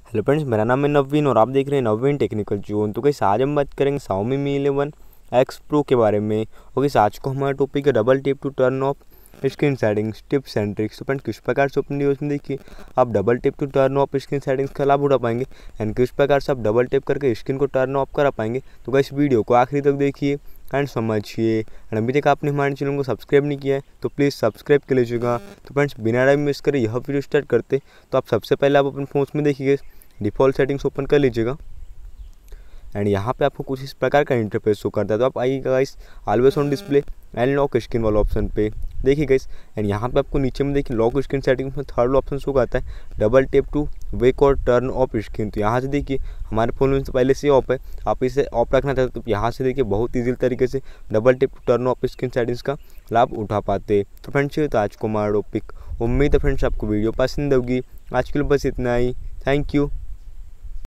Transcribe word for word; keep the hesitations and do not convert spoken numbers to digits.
Hello friends, मेरा नाम है नवीन और आप देख रहे हैं नवीन टेक्निकल जोन। तो गाइस आज हम बात करेंगे Xiaomi Mi eleven X pro के बारे में। और गाइस आज को हमारा टॉपिक है double tap to turn off screen settings, tips and tricks. तो फ्रेंड्स किस प्रकार से अपनी वीडियोस में देखिए आप double tap to turn off screen settings का लाभ उठा पाएंगे एंड किस प्रकार से आप डबल टैप करके स्क्रीन को टर्न ऑफ करा पाएंगे। तो गाइस वीडियो को आखिरी तक देखिए एंड समझिए। एंड अभी तक आपने हमारे चैनल को सब्सक्राइब नहीं किया है तो प्लीज़ सब्सक्राइब कर लीजिएगा। तो फ्रेंड्स बिना टाइम वेस्ट करे यह वीडियो स्टार्ट करते। तो आप सबसे पहले आप अपने फोन में देखिए डिफ़ॉल्ट सेटिंग्स ओपन कर लीजिएगा एंड यहाँ पे आपको कुछ इस प्रकार का इंटरफेस शो करता है। तो आप आइएगा guys always on display and lock screen वाला ऑप्शन पे देखिए गाइस। एंड यहाँ पे आपको नीचे में देखिए लॉक स्क्रीन सेटिंग्स में थर्ड ऑप्शन शो करता है डबल टैप टू वेक और टर्न ऑफ स्क्रीन। तो यहाँ से देखिए हमारे फ़ोन में तो पहले से ऑफ है, आप इसे ऑफ रखना चाहते तो यहाँ से देखिए बहुत ईजी तरीके से double tap to turn off screen settings का लाभ उठा पाते। तो फ्रेंड्स तो आज को हमारा टॉपिक, उम्मीद है फ्रेंड्स आपको वीडियो पसंद होगी। आज के लिए बस इतना ही। Thank you.